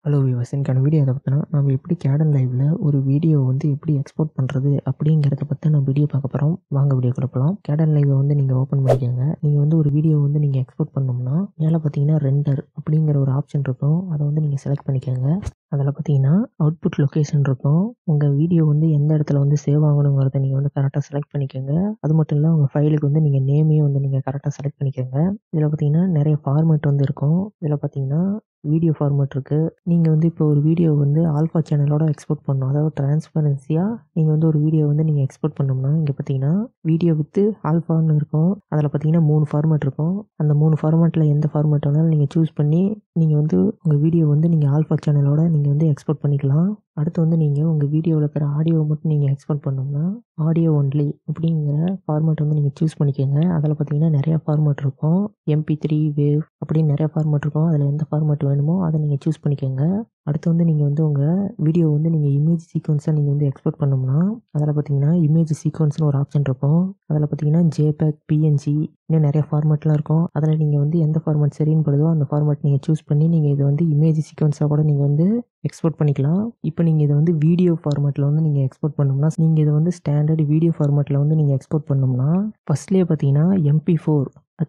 Hello viewers, இன்னைக்கான video எதை பற்றினா நம்ம எப்படி கேடன் லைவ்ல ஒரு வீடியோ வந்து எப்படி எக்ஸ்போர்ட் பண்ணுறது அப்படிங்கிறத பற்றி நம்ம வீடியோ பார்க்க போகிறோம். வாங்க வீடியோ கொடுக்கலாம். கேடன் லைவை வந்து நீங்கள் ஓப்பன் பண்ணிக்கோங்க. நீங்கள் வந்து ஒரு வீடியோ வந்து நீங்கள் எக்ஸ்போர்ட் பண்ணோம்னா மேலே பார்த்தீங்கன்னா ரெண்டர் அப்படிங்கிற ஒரு ஆப்ஷன் இருக்கும். அதை வந்து நீங்கள் செலக்ட் பண்ணிக்கோங்க. அதில் பார்த்தீங்கன்னா அவுட்புட் லொக்கேஷன் இருக்கும். உங்கள் வீடியோ வந்து எந்த இடத்துல வந்து சேவ் ஆகணுங்கிறத நீங்கள் வந்து கரெக்டாக செலக்ட் பண்ணிக்கோங்க. அது மட்டும் இல்லை, உங்கள் ஃபைலுக்கு வந்து நீங்கள் நேமையும் வந்து நீங்கள் கரெக்டாக செலக்ட் பண்ணிக்கோங்க. இதில் பார்த்தீங்கன்னா நிறைய ஃபார்மேட் வந்து இருக்கும். இதில் பார்த்தீங்கன்னா வீடியோ ஃபார்மேட் இருக்குது. நீங்கள் வந்து இப்போ ஒரு வீடியோ வந்து ஆல்ஃபா சேனலோட எக்ஸ்போர்ட் பண்ணணும், அதாவது டிரான்ஸ்பரன்சியாக நீங்கள் வந்து ஒரு வீடியோ வந்து நீங்கள் எக்ஸ்போர்ட் பண்ணோம்னா இங்கே பார்த்தீங்கன்னா வீடியோ வித் ஆல்ஃபான்னு இருக்கும். அதில் பார்த்தீங்கன்னா 3 ஃபார்மேட் இருக்கும். அந்த 3 ஃபார்மேட்டில் எந்த ஃபார்மேட் வேணாலும் நீங்கள் சூஸ் பண்ணி நீங்கள் வந்து உங்கள் வீடியோ வந்து நீங்கள் ஆல்ஃபா சேனலோட நீங்கள் வந்து எக்ஸ்போர்ட் பண்ணிக்கலாம். அடுத்து வந்து நீங்கள் உங்கள் வீடியோவில் இருக்கிற ஆடியோவை மட்டும் நீங்கள் எக்ஸ்போர்ட் பண்ணோம்னா ஆடியோ ஒன்லி அப்படிங்கிற ஃபார்மேட் வந்து நீங்கள் சூஸ் பண்ணிக்கோங்க. அதில் பார்த்தீங்கன்னா நிறையா ஃபார்மேட் இருக்கும். MP3 வேவ் அப்படின்னு நிறையா ஃபார்மேட் இருக்கும். அதில் எந்த ஃபார்மேட் வேணுமோ அதை நீங்கள் சூஸ் பண்ணிக்கோங்க. அடுத்து வந்து நீங்கள் வந்து உங்கள் வீடியோ வந்து நீங்கள் இமேஜ் சீக்வன்ஸாக நீங்கள் வந்து எக்ஸ்போர்ட் பண்ணோம்னா அதில் பார்த்தீங்கன்னா இமேஜ் சீக்வன்ஸ்னு ஒரு ஆப்ஷன் இருக்கும். அதில் பார்த்தீங்கன்னா JPEG, PNG இன்னும் நிறைய ஃபார்மேட்லாம் இருக்கும். அதில் நீங்கள் வந்து எந்த ஃபார்மேட் சரின்னு படுதோ அந்த ஃபார்மேட் நீங்கள் சூஸ் பண்ணி நீங்கள் இதை வந்து இமேஜ் சீக்வன்ஸாக கூட நீங்கள் வந்து எக்ஸ்போர்ட் பண்ணிக்கலாம். இப்போ நீங்கள் இதை வந்து வீடியோ ஃபார்மேட்டில் வந்து நீங்கள் எக்ஸ்போர்ட் பண்ணோம்னா நீங்கள் இதை வந்து ஸ்டாண்டர்ட் வீடியோ ஃபார்மேட்டில் வந்து நீங்கள் எக்ஸ்போர்ட் பண்ணோம்னா ஃபஸ்ட்லேயே பார்த்தீங்கன்னா MP4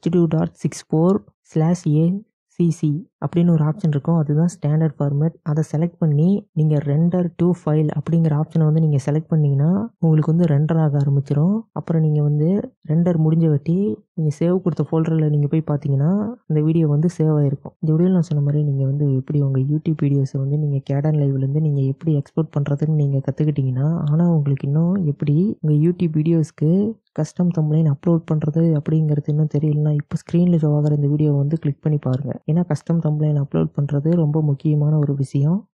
H2.64/ACC அப்படின்னு ஒரு ஆப்ஷன் இருக்கும். அதுதான் ஸ்டாண்டர்ட் ஃபார்மேட். அதை செலக்ட் பண்ணி நீங்கள் ரெண்டர் டு ஃபைல் அப்படிங்கிற ஆப்ஷனை வந்து நீங்கள் செலக்ட் பண்ணிங்கன்னா உங்களுக்கு வந்து ரெண்டர் ஆக ஆரம்பிச்சிடும். அப்புறம் நீங்கள் வந்து ரெண்டர் முடிஞ்ச வாட்டி நீங்கள் சேவ் கொடுத்த ஃபோல்டரில் நீங்கள் போய் பார்த்தீங்கன்னா அந்த வீடியோ வந்து சேவ் ஆகிருக்கும். இந்த வீடியோவில் நான் சொன்ன மாதிரி நீங்கள் வந்து எப்படி உங்கள் யூடியூப் வீடியோஸை வந்து நீங்கள் கேடன் லைவ்லேருந்து நீங்கள் எப்படி எக்ஸ்போர்ட் பண்ணுறதுன்னு நீங்கள் கற்றுக்கிட்டிங்கன்னா, ஆனால் உங்களுக்கு இன்னும் எப்படி உங்கள் யூடியூப் வீடியோஸ்க்கு கஸ்டம் தம்ப்நெயில் அப்லோட் பண்ணுறது அப்படிங்கிறது இன்னும் தெரியலனா இப்போ ஸ்க்ரீனில் ஷோ ஆகிற இந்த வீடியோ வந்து கிளிக் பண்ணி பாருங்கள். ஏன்னா கஸ்டம் தம்ப்நெயில் அப்லோட் பண்ணுறது ரொம்ப முக்கியமான ஒரு விஷயம்.